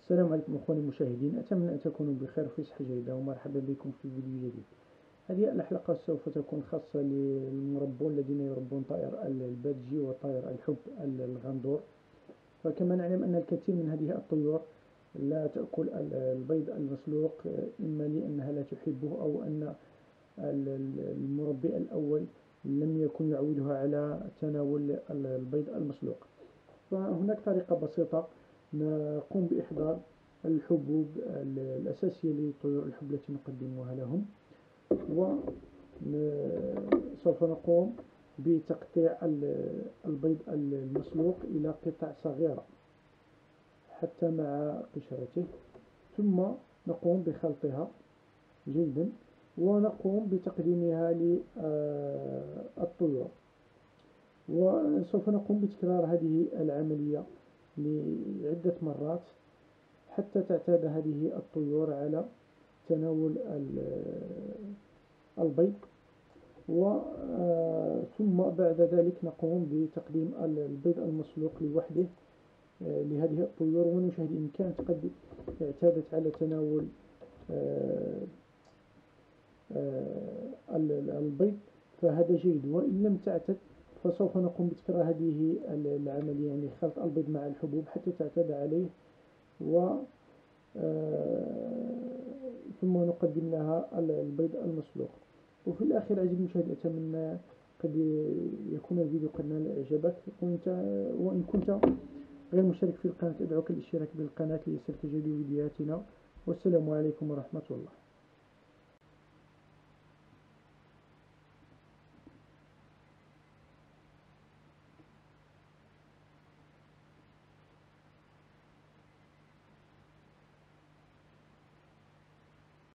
السلام عليكم اخواني المشاهدين، اتمنى ان تكونوا بخير وفي صحه جيده، ومرحبا بكم في فيديو جديد. هذه الحلقه سوف تكون خاصه للمربون الذين يربون طائر البادجي وطائر الحب الغندور. فكما نعلم ان الكثير من هذه الطيور لا تأكل البيض المسلوق، اما لانها لا تحبه او ان المربي الاول لم يكن يعودها على تناول البيض المسلوق. فهناك طريقة بسيطة نقوم بإحضار الحبوب الأساسية لطيور الحب التي نقدمها لهم، وسوف نقوم بتقطيع البيض المسلوق إلى قطع صغيرة حتى مع قشرته، ثم نقوم بخلطها جيدا ونقوم بتقديمها للطيور. وسوف نقوم بتكرار هذه العملية لعدة مرات حتى تعتاد هذه الطيور على تناول البيض، ثم بعد ذلك نقوم بتقديم البيض المسلوق لوحده لهذه الطيور، ونشاهد إن كانت قد اعتادت على تناول البيض فهذا جيد، وإن لم تعتد فسوف نقوم بتكرار هذه العملية، يعني خلط البيض مع الحبوب حتى تعتاد عليه، و ثم نقدم لها البيض المسلوق. وفي الأخير عزيزي المشاهد، أتمنى قد يكون الفيديو قد نال إعجابك، وإن كنت غير مشترك في القناة أدعوك للاشتراك بالقناة ليصلك جديد فيديوهاتنا. والسلام عليكم ورحمة الله.